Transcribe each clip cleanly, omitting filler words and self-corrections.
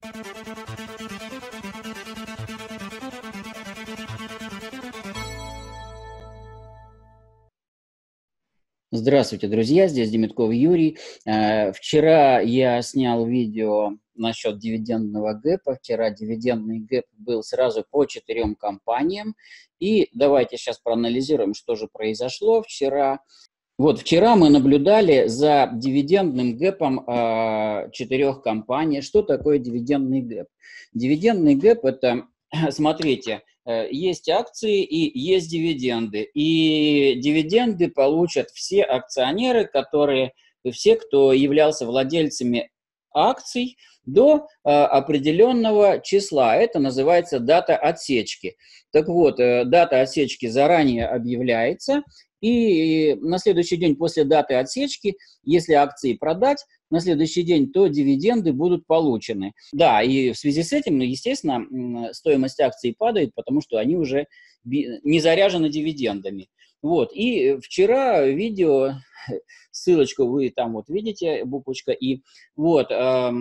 Здравствуйте, друзья, здесь Демитков Юрий. Вчера я снял видео насчет дивидендного гэпа. Вчера дивидендный гэп был сразу по 4 компаниям. И давайте сейчас проанализируем, что же произошло вчера. Вот вчера мы наблюдали за дивидендным гэпом 4 компаний. Что такое дивидендный гэп? Дивидендный гэп – это, смотрите, есть акции и есть дивиденды. И дивиденды получат все акционеры, все, кто являлся владельцами акций до определенного числа. Это называется дата отсечки. Так вот, дата отсечки заранее объявляется. И на следующий день после даты отсечки, если акции продать, на следующий день, то дивиденды будут получены. Да, и в связи с этим, естественно, стоимость акций падает, потому что они уже не заряжены дивидендами. Вот, и вчера видео, ссылочку вы там вот видите, буквочка И, вот,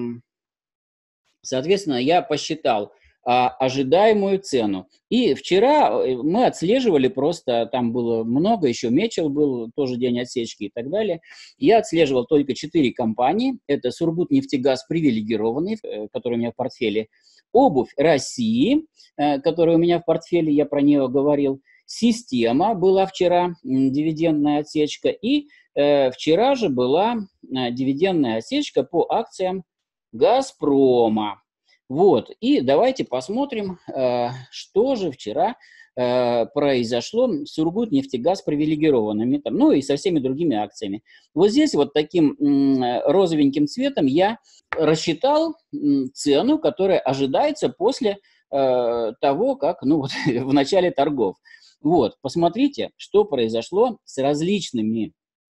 соответственно, я посчитал ожидаемую цену. И вчера мы отслеживали просто, там было много, еще Мечел был, тоже день отсечки и так далее. Я отслеживал только 4 компании. Это Сургутнефтегаз привилегированный, который у меня в портфеле. Обувь России, которая у меня в портфеле, я про нее говорил. Система была вчера, дивидендная отсечка. И вчера же была дивидендная отсечка по акциям Газпрома. Вот, и давайте посмотрим, что же вчера произошло с Сургутнефтегаз привилегированными, ну и со всеми другими акциями. Вот здесь вот таким розовеньким цветом я рассчитал цену, которая ожидается после того, как, ну вот, в начале торгов. Вот, посмотрите, что произошло с различными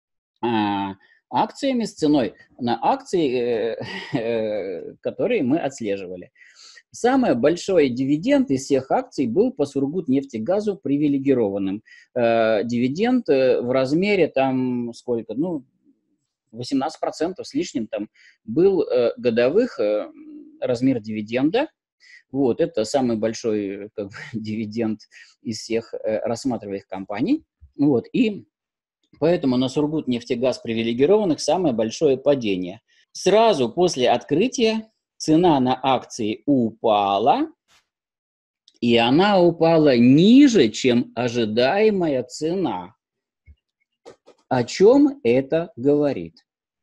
акциями, с ценой на акции, которые мы отслеживали. Самый большой дивиденд из всех акций был по Сургутнефтегазу привилегированным. Дивиденд в размере там сколько, ну, 18% с лишним там был годовых размер дивиденда. Вот, это самый большой как бы, дивиденд из всех рассматриваемых компаний. Вот, и поэтому на Сургутнефтегаз привилегированных самое большое падение. Сразу после открытия цена на акции упала, и она упала ниже, чем ожидаемая цена. О чем это говорит?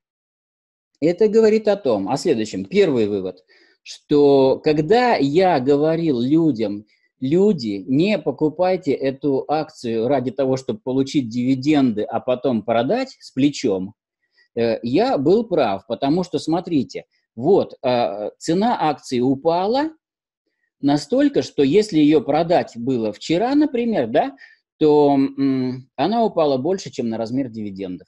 Это говорит о том, о следующем. Первый вывод, что когда я говорил людям, люди, не покупайте эту акцию ради того, чтобы получить дивиденды, а потом продать с плечом, я был прав, потому что, смотрите, вот, цена акции упала настолько, что если ее продать было вчера, например, да, то она упала больше, чем на размер дивидендов.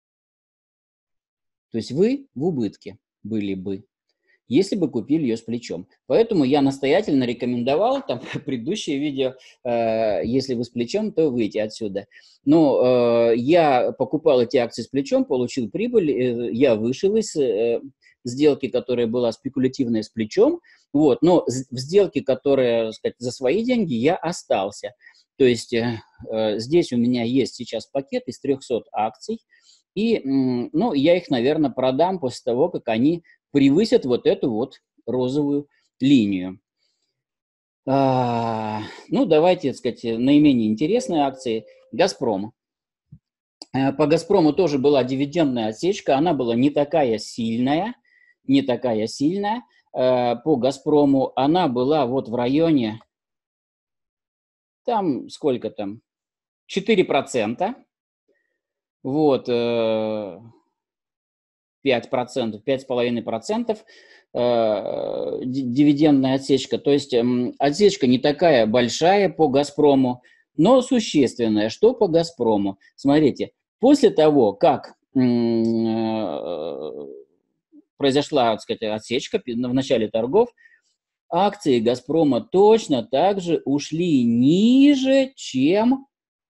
То есть вы в убытке были бы, если бы купили ее с плечом. Поэтому я настоятельно рекомендовал, там, предыдущее видео, если вы с плечом, то выйти отсюда. Но я покупал эти акции с плечом, получил прибыль, я вышел из сделки, которая была спекулятивная с плечом, вот, но в сделке, которая, так сказать, за свои деньги, я остался. То есть здесь у меня есть сейчас пакет из 300 акций, и ну, я их, наверное, продам после того, как они превысят вот эту вот розовую линию. Ну, давайте, так сказать, наименее интересные акции. «Газпром». По «Газпрому» тоже была дивидендная отсечка, она была не такая сильная, По «Газпрому» она была вот в районе, там, сколько там, 4%, вот, 5%, 5,5% дивидендная отсечка. То есть отсечка не такая большая по «Газпрому», но существенная. Что по «Газпрому»? Смотрите, после того, как произошла, так сказать, отсечка в начале торгов, акции «Газпрома» точно так же ушли ниже, чем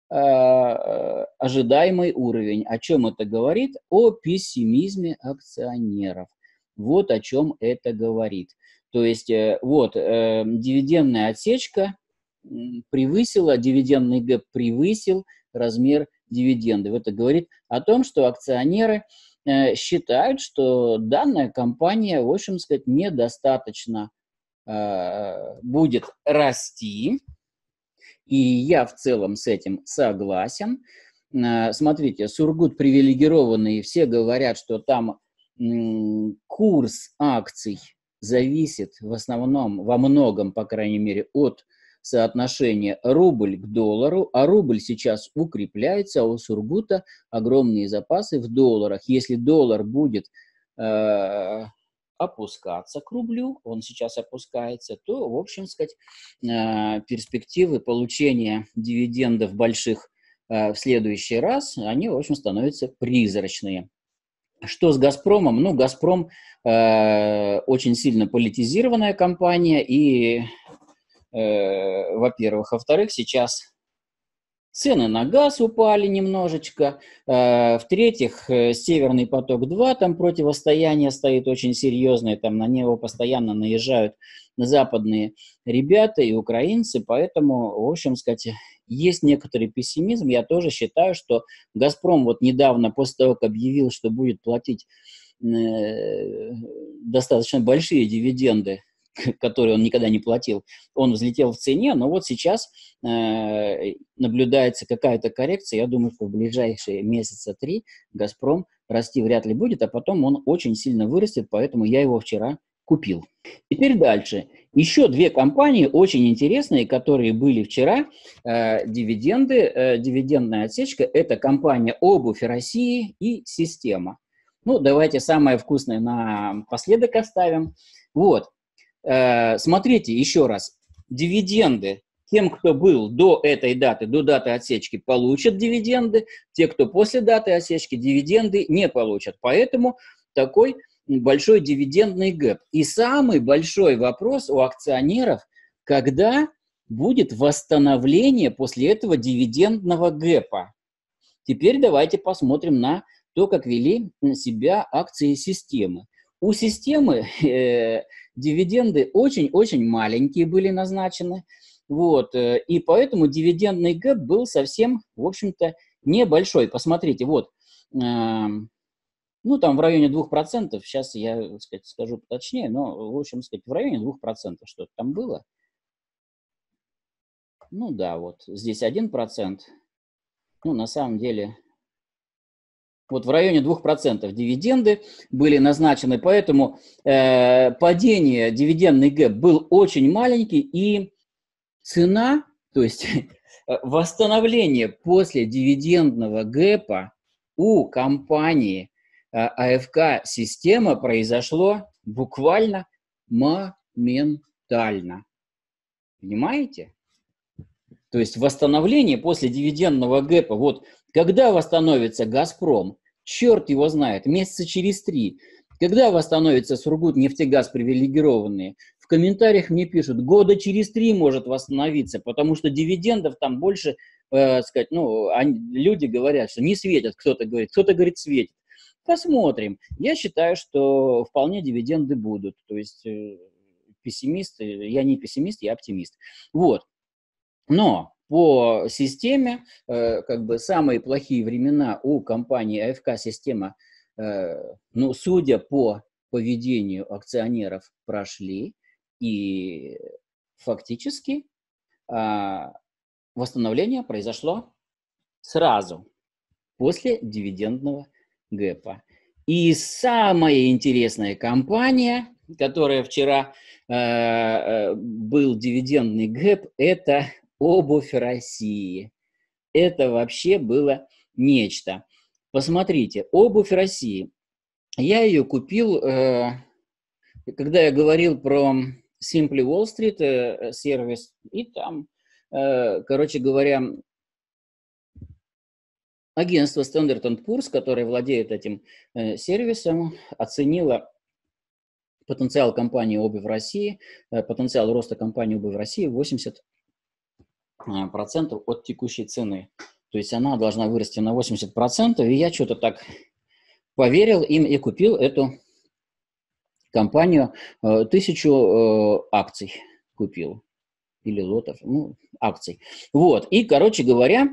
ожидаемый уровень. О чем это говорит? О пессимизме акционеров. Вот о чем это говорит. То есть вот дивидендная отсечка превысила, дивидендный гэп превысил размер дивиденды. Это говорит о том, что акционеры считают, что данная компания, в общем сказать, недостаточно будет расти. И я в целом с этим согласен. Смотрите, Сургут привилегированный, все говорят, что там курс акций зависит в основном, во многом, по крайней мере, от соотношения рубль к доллару, а рубль сейчас укрепляется, а у Сургута огромные запасы в долларах. Если доллар будет опускаться к рублю, он сейчас опускается, то, в общем сказать, перспективы получения дивидендов больших в следующий раз, они, в общем, становятся призрачные. Что с «Газпромом»? Ну, «Газпром» очень сильно политизированная компания, и, во-первых. Во-вторых, сейчас цены на газ упали немножечко. В-третьих, «Северный поток-2», там противостояние стоит очень серьезное, там на него постоянно наезжают западные ребята и украинцы, поэтому, в общем сказать, есть некоторый пессимизм. Я тоже считаю, что «Газпром» вот недавно, после того, как объявил, что будет платить достаточно большие дивиденды, который он никогда не платил, он взлетел в цене, но вот сейчас наблюдается какая-то коррекция. Я думаю, что в ближайшие месяца 3 «Газпром» расти вряд ли будет, а потом он очень сильно вырастет, поэтому я его вчера купил. Теперь дальше. Еще две компании очень интересные, которые были вчера. Дивидендная отсечка – это компания «Обувь России» и «Система». Ну, давайте самое вкусное напоследок оставим. Вот. Смотрите еще раз. Дивиденды тем, кто был до этой даты, до даты отсечки, получат дивиденды. Те, кто после даты отсечки, дивиденды не получат. Поэтому такой большой дивидендный гэп. И самый большой вопрос у акционеров, когда будет восстановление после этого дивидендного гэпа. Теперь давайте посмотрим на то, как вели себя акции системы. У системы дивиденды очень-очень маленькие были назначены, вот, и поэтому дивидендный гэп был совсем, в общем-то, небольшой. Посмотрите, вот, ну, там в районе 2%, сейчас я, так сказать, скажу точнее, но, в общем, сказать, в районе 2% что-то там было. Ну да, вот здесь 1%, ну, на самом деле... Вот в районе 2% дивиденды были назначены, поэтому падение, дивидендный гэп был очень маленький, и цена, то есть восстановление после дивидендного гэпа у компании АФК «Система» произошло буквально моментально. Понимаете? То есть восстановление после дивидендного гэпа, вот когда восстановится «Газпром», черт его знает, месяца через 3. Когда восстановится Сургутнефтегаз привилегированные? В комментариях мне пишут, года через 3 может восстановиться, потому что дивидендов там больше, сказать, ну, люди говорят, что не светят, кто-то говорит светит. Посмотрим. Я считаю, что вполне дивиденды будут. То есть пессимист, я не пессимист, я оптимист. Вот. Но по системе, как бы самые плохие времена у компании АФК «Система», ну, судя по поведению акционеров, прошли, и фактически восстановление произошло сразу, после дивидендного гэпа. И самая интересная компания, которая вчера был дивидендный гэп, это «Обувь России». Это вообще было нечто. Посмотрите, «Обувь России». Я ее купил, когда я говорил про Simply Wall Street сервис, и там, короче говоря, агентство Standard & Poor's, которое владеет этим сервисом, оценило потенциал компании «Обувь России», потенциал роста компании «Обувь России» 80% от текущей цены. То есть она должна вырасти на 80%, и я что-то так поверил им и купил эту компанию, 1000 акций купил. Или лотов, ну, акций. Вот, и, короче говоря,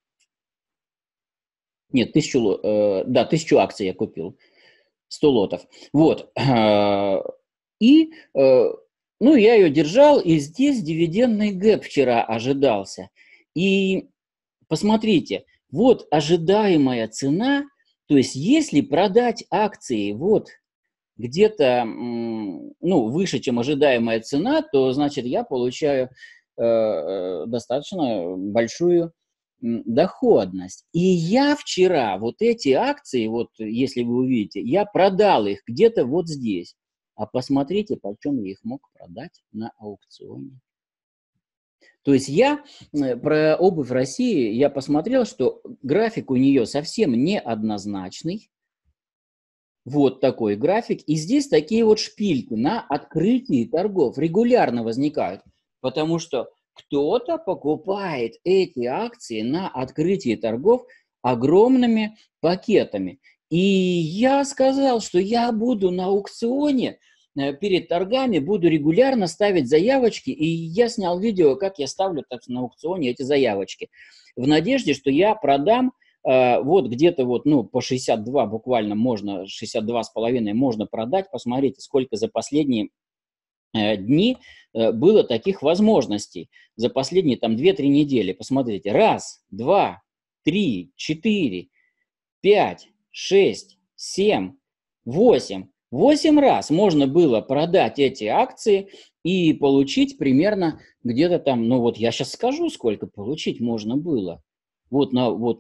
нет, 1000 акций я купил, 100 лотов. Вот, и, ну, я ее держал, и здесь дивидендный гэп вчера ожидался. И посмотрите, вот ожидаемая цена, то есть если продать акции вот где-то, ну, выше, чем ожидаемая цена, то, значит, я получаю достаточно большую доходность. И я вчера вот эти акции, вот если вы увидите, я продал их где-то вот здесь. А посмотрите, почем я их мог продать на аукционе. То есть я про обувь России, я посмотрел, что график у нее совсем не однозначный. Вот такой график. И здесь такие вот шпильки на открытии торгов регулярно возникают. Потому что кто-то покупает эти акции на открытии торгов огромными пакетами. И я сказал, что я буду на аукционе перед торгами, буду регулярно ставить заявочки. И я снял видео, как я ставлю на аукционе эти заявочки. В надежде, что я продам вот где-то вот, ну, по 62 буквально можно, 62,5 можно продать. Посмотрите, сколько за последние дни было таких возможностей. За последние там 2-3 недели. Посмотрите. 1, 2, 3, 4, 5, 6, 7, 8. 8 раз можно было продать эти акции и получить примерно где-то там, ну вот я сейчас скажу, сколько получить можно было. Вот на вот...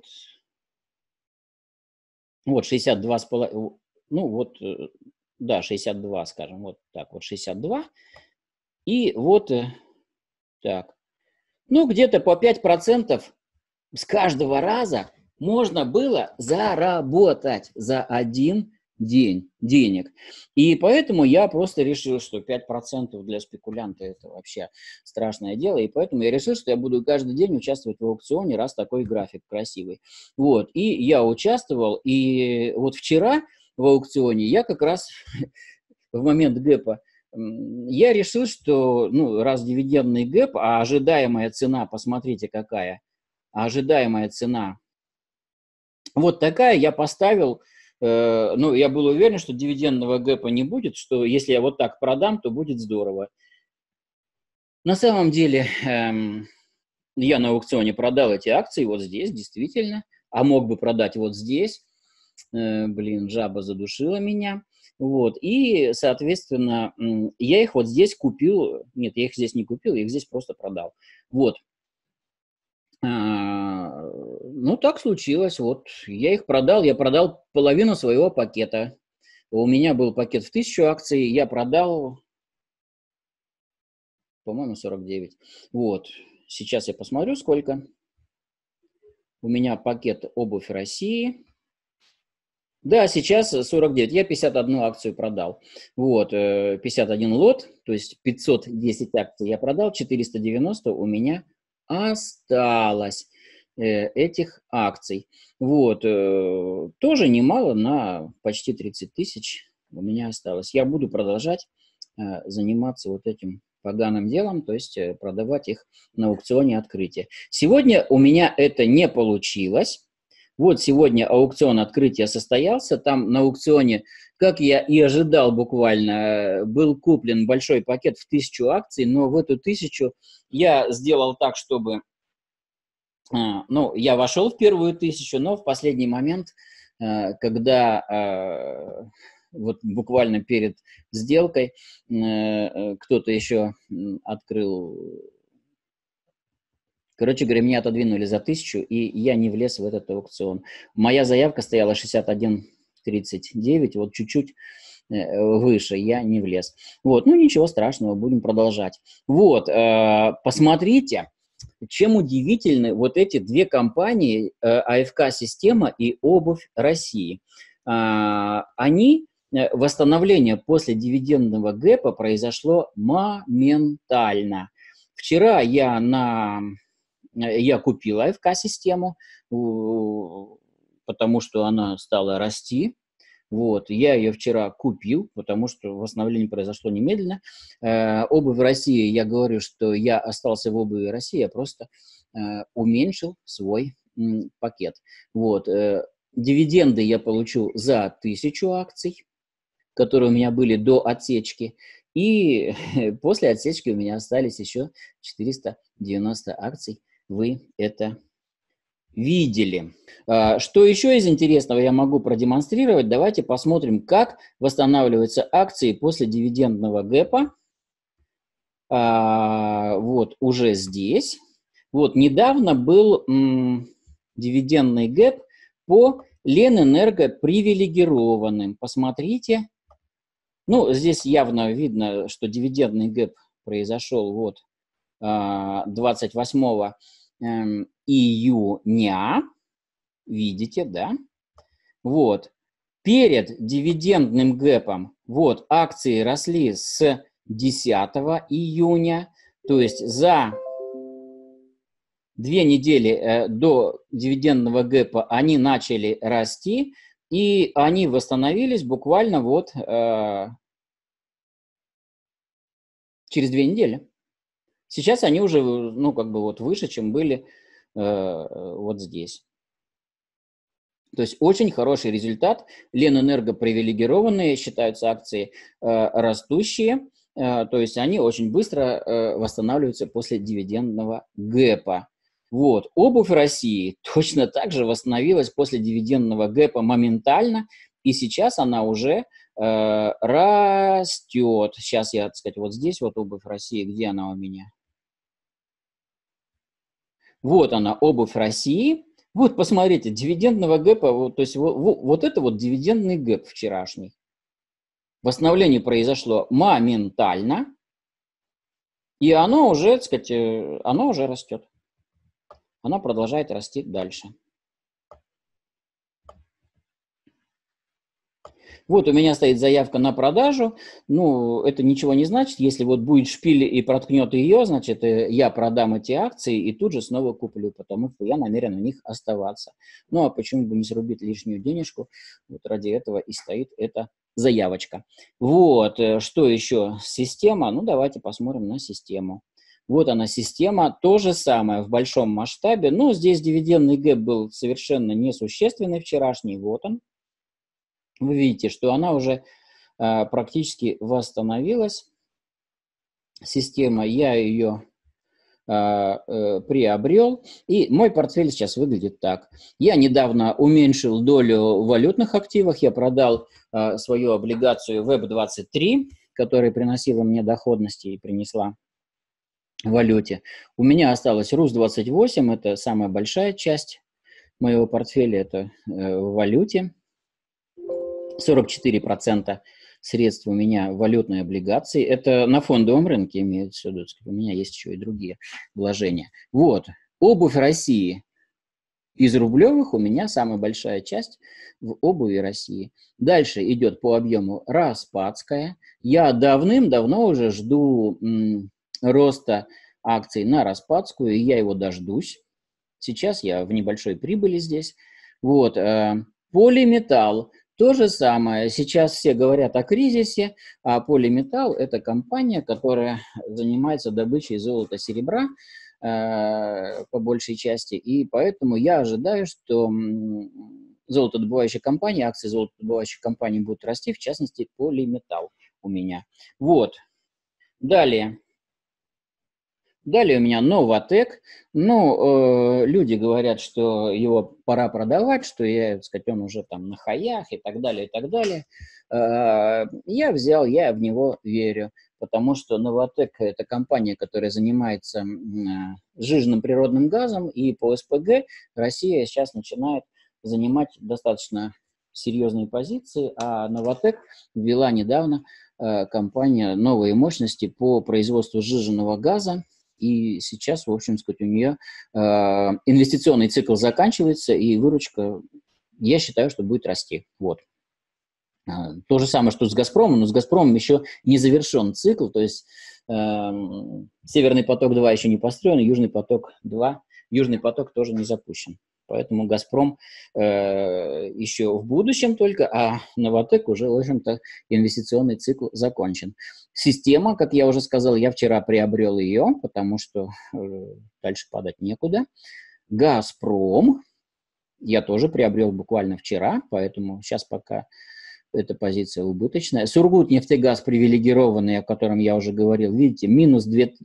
Вот 62,5, ну вот, да, 62, скажем, вот так вот 62. И вот так. Ну, где-то по 5% с каждого раза можно было заработать за один день денег. И поэтому я просто решил, что 5% для спекулянта это вообще страшное дело. И поэтому я решил, что я буду каждый день участвовать в аукционе, раз такой график красивый. Вот. И я участвовал. И вот вчера в аукционе я как раз в момент гэпа я решил, что, ну, раз дивидендный гэп, а ожидаемая цена, посмотрите какая, ожидаемая цена вот такая, я поставил, ну, я был уверен, что дивидендного гэпа не будет, что если я вот так продам, то будет здорово. На самом деле, я на аукционе продал эти акции вот здесь, действительно, а мог бы продать вот здесь. Блин, жаба задушила меня. Вот, и, соответственно, я их вот здесь купил, нет, я их здесь не купил, я их здесь просто продал. Вот. Ну, так случилось. Вот я их продал. Я продал половину своего пакета. У меня был пакет в 1000 акций. Я продал, по-моему, 49. Вот. Сейчас я посмотрю, сколько. У меня пакет обувь России. Да, сейчас 49. Я 51 акцию продал. Вот. 51 лот, то есть 510 акций я продал. 490 у меня осталось этих акций. Вот, тоже немало, на почти 30 тысяч у меня осталось. Я буду продолжать заниматься вот этим поганым делом, то есть продавать их на аукционе открытия. Сегодня у меня это не получилось. Вот сегодня аукцион открытия состоялся. Там на аукционе, как я и ожидал буквально, был куплен большой пакет в 1000 акций, но в эту 1000 я сделал так, чтобы... Ну, я вошел в первую 1000, но в последний момент, когда вот буквально перед сделкой кто-то еще открыл... Короче говоря, меня отодвинули за 1000, и я не влез в этот аукцион. Моя заявка стояла 61,39, вот чуть-чуть выше, я не влез. Вот, ну ничего страшного, будем продолжать. Вот, посмотрите, чем удивительны вот эти две компании, АФК-система и Обувь России. Они, восстановление после дивидендного гэпа произошло моментально. Вчера я купил АФК-систему, потому что она стала расти. Вот, я ее вчера купил, потому что восстановление произошло немедленно. Обувь в России, я говорю, что я остался в обуви России, я просто уменьшил свой пакет. Вот, дивиденды я получу за 1000 акций, которые у меня были до отсечки, и после отсечки у меня остались еще 490 акций. Вы это видели. Что еще из интересного я могу продемонстрировать? Давайте посмотрим, как восстанавливаются акции после дивидендного гэпа. Вот уже здесь. Вот недавно был дивидендный гэп по Ленэнерго привилегированным. Посмотрите. Ну, здесь явно видно, что дивидендный гэп произошел вот 28 июня. Видите, да? Вот. Перед дивидендным гэпом вот акции росли с 10 июня. То есть за 2 недели до дивидендного гэпа они начали расти. И они восстановились буквально вот через 2 недели. Сейчас они уже, ну, как бы вот выше, чем были вот здесь. То есть очень хороший результат. Ленэнерго привилегированные считаются акции растущие. То есть они очень быстро восстанавливаются после дивидендного гэпа. Вот. Обувь России точно так же восстановилась после дивидендного гэпа моментально, и сейчас она уже растет. Сейчас я, так сказать, вот здесь вот обувь России, где она у меня? Вот она, обувь России. Вот, посмотрите, дивидендного гэпа, вот, то есть вот это вот дивидендный гэп вчерашний. Восстановление произошло моментально, и оно уже, так сказать, оно уже растет. Она продолжает расти дальше. Вот у меня стоит заявка на продажу. Ну, это ничего не значит. Если вот будет шпиль и проткнет ее, значит, я продам эти акции и тут же снова куплю, потому что я намерен в них оставаться. Ну, а почему бы не зарубить лишнюю денежку? Вот ради этого и стоит эта заявочка. Вот, что еще? Система. Ну, давайте посмотрим на систему. Вот она, система, то же самое в большом масштабе. Но здесь дивидендный гэп был совершенно несущественный вчерашний. Вот он. Вы видите, что она уже практически восстановилась. Система, я ее приобрел. И мой портфель сейчас выглядит так. Я недавно уменьшил долю в валютных активах. Я продал свою облигацию WEB23, которая приносила мне доходности и принесла в валюте. У меня осталась РУС-28, это самая большая часть моего портфеля, это в валюте. 44% средств у меня в валютной облигации. Это на фондовом рынке имеется в виду. У меня есть еще и другие вложения. Вот. Обувь России. Из рублевых у меня самая большая часть в обуви России. Дальше идет по объему Распадская. Я давным-давно уже жду роста акций на Распадскую, и я его дождусь. Сейчас я в небольшой прибыли здесь. Вот. Полиметалл. То же самое. Сейчас все говорят о кризисе, а Полиметалл – это компания, которая занимается добычей золота, серебра по большей части. И поэтому я ожидаю, что золотодобывающие компании, акции золотодобывающих компаний будут расти, в частности, Полиметалл у меня. Вот. Далее. Далее у меня Новатэк. Ну, люди говорят, что его пора продавать, что так сказать, он уже там на хаях и так далее, и так далее. Я взял, я в него верю, потому что Новатэк – это компания, которая занимается сжиженным природным газом, и по СПГ Россия сейчас начинает занимать достаточно серьезные позиции, а Новатэк ввела недавно компания новые мощности по производству сжиженного газа. И сейчас, в общем сказать, у нее инвестиционный цикл заканчивается, и выручка, я считаю, что будет расти. Вот. То же самое, что с «Газпромом», но с «Газпромом» еще не завершен цикл, то есть «Северный поток-2» еще не построен, «Южный поток-2», «Южный поток» тоже не запущен. Поэтому «Газпром» еще в будущем только, а «Новатэк» уже, в общем-то, инвестиционный цикл закончен. Система, как я уже сказал, я вчера приобрел ее, потому что дальше падать некуда. «Газпром» я тоже приобрел буквально вчера, поэтому сейчас пока эта позиция убыточная. «Сургутнефтегаз» привилегированный, о котором я уже говорил, видите, минус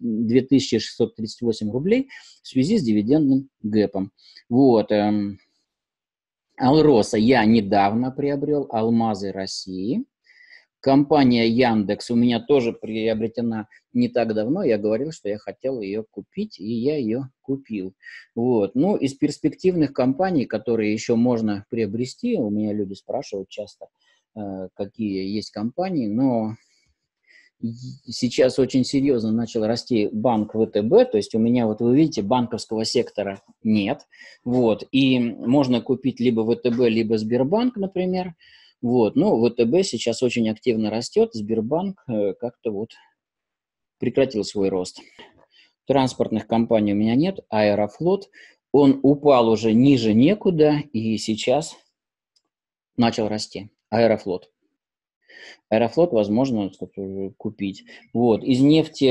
2638 рублей в связи с дивидендным гэпом. Вот. «Алроса» я недавно приобрел, «Алмазы России». Компания «Яндекс» у меня тоже приобретена не так давно. Я говорил, что я хотел ее купить, и я ее купил. Вот. Ну, из перспективных компаний, которые еще можно приобрести, у меня люди спрашивают часто, какие есть компании, но сейчас очень серьезно начал расти банк ВТБ, то есть у меня, вот вы видите, банковского сектора нет, вот, и можно купить либо ВТБ, либо Сбербанк, например, вот, но ВТБ сейчас очень активно растет, Сбербанк как-то вот прекратил свой рост. Транспортных компаний у меня нет, Аэрофлот, он упал уже ниже некуда и сейчас начал расти. Аэрофлот, возможно, купить. Вот. Из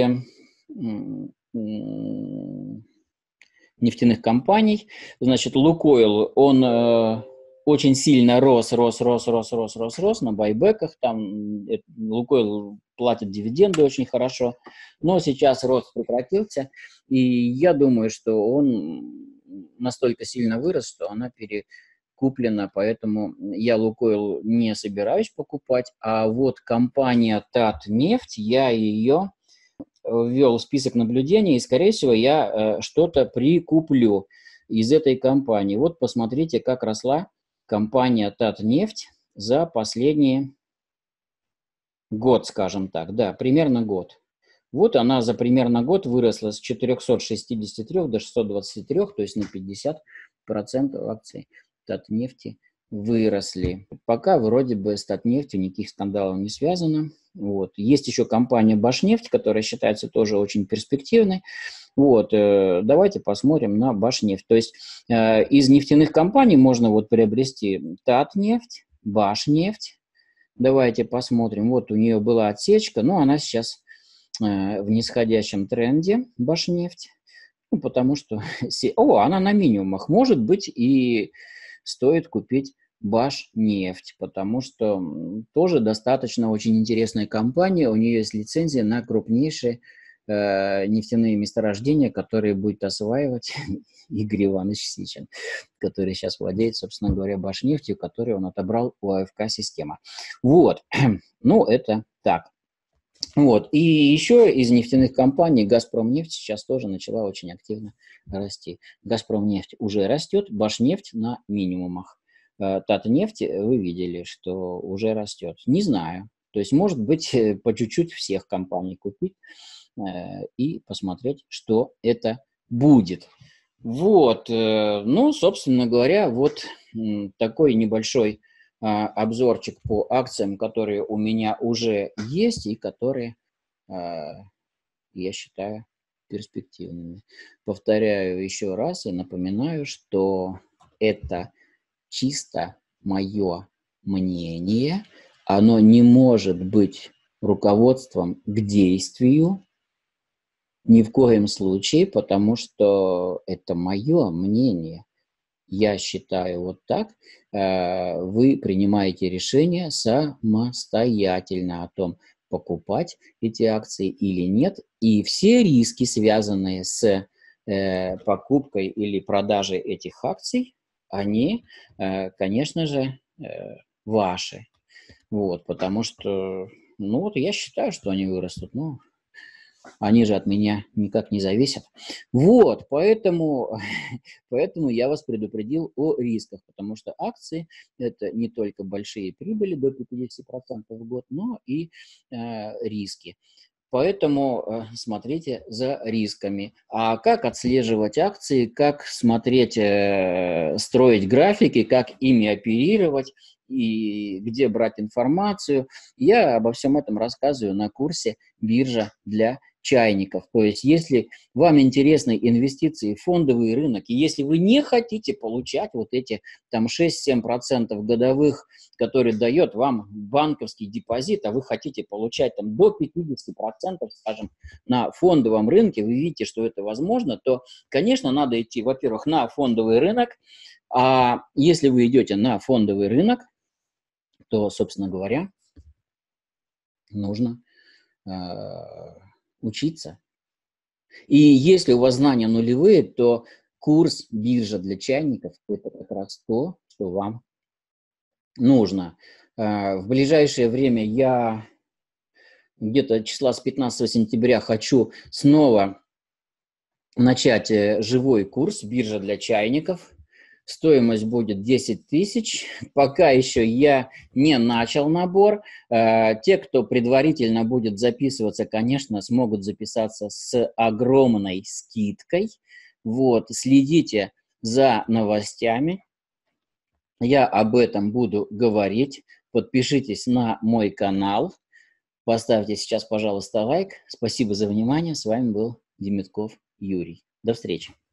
нефтяных компаний, значит, Лукойл, он очень сильно рос на байбеках, там Лукойл платит дивиденды очень хорошо, но сейчас рост прекратился, и я думаю, что он настолько сильно вырос, что она перекуплена, поэтому я Лукойл не собираюсь покупать, а вот компания Татнефть, я ее ввел в список наблюдений, и, скорее всего, я что-то прикуплю из этой компании. Вот посмотрите, как росла компания Татнефть за последний год, скажем так, да, примерно год. Вот она за примерно год выросла с 463 до 623, то есть на 50% акций Татнефти выросли. Пока вроде бы с Татнефтью никаких скандалов не связано. Вот. Есть еще компания Башнефть, которая считается тоже очень перспективной. Вот. Давайте посмотрим на Башнефть. То есть из нефтяных компаний можно вот приобрести Татнефть, Башнефть. Давайте посмотрим. Вот у нее была отсечка, но она сейчас в нисходящем тренде, Башнефть. Ну, потому что... она на минимумах. Может быть, и стоит купить Башнефть, потому что тоже достаточно очень интересная компания. У нее есть лицензия на крупнейшие нефтяные месторождения, которые будет осваивать Игорь Иванович Сичин, который сейчас владеет, собственно говоря, Башнефтью, которую он отобрал у АФК-система. Вот. Ну, это так. Вот. И еще из нефтяных компаний «Газпромнефть» сейчас тоже начала очень активно расти. «Газпромнефть» уже растет, «Башнефть» на минимумах. «Татнефть» вы видели, что уже растет. Не знаю. То есть, может быть, по чуть-чуть всех компаний купить и посмотреть, что это будет. Вот. Ну, собственно говоря, вот такой небольшой обзорчик по акциям, которые у меня уже есть и которые я считаю перспективными. Повторяю еще раз и напоминаю, что это чисто мое мнение, оно не может быть руководством к действию ни в коем случае, потому что это мое мнение. Я считаю вот так. Вы принимаете решение самостоятельно о том, покупать эти акции или нет. И все риски, связанные с покупкой или продажей этих акций, они, конечно же, ваши. Вот, потому что, ну вот я считаю, что они вырастут, но они же от меня никак не зависят. Вот, поэтому я вас предупредил о рисках, потому что акции – это не только большие прибыли до 50% в год, но и риски. Поэтому смотрите за рисками. А как отслеживать акции, как смотреть, строить графики, как ими оперировать и где брать информацию, я обо всем этом рассказываю на курсе «Биржа для чайников. То есть, если вам интересны инвестиции в фондовый рынок, и если вы не хотите получать вот эти там 6-7% годовых, которые дает вам банковский депозит, а вы хотите получать там до 50%, скажем, на фондовом рынке, вы видите, что это возможно, то, конечно, надо идти, во-первых, на фондовый рынок, а если вы идете на фондовый рынок, то, собственно говоря, нужно учиться. И если у вас знания нулевые, то курс биржа для чайников – это как раз то, что вам нужно. В ближайшее время я где-то числа с 15 сентября хочу снова начать живой курс биржа для чайников. Стоимость будет 10 тысяч. Пока еще я не начал набор. Те, кто предварительно будет записываться, конечно, смогут записаться с огромной скидкой. Вот, следите за новостями. Я об этом буду говорить. Подпишитесь на мой канал. Поставьте сейчас, пожалуйста, лайк. Спасибо за внимание. С вами был Демитков Юрий. До встречи.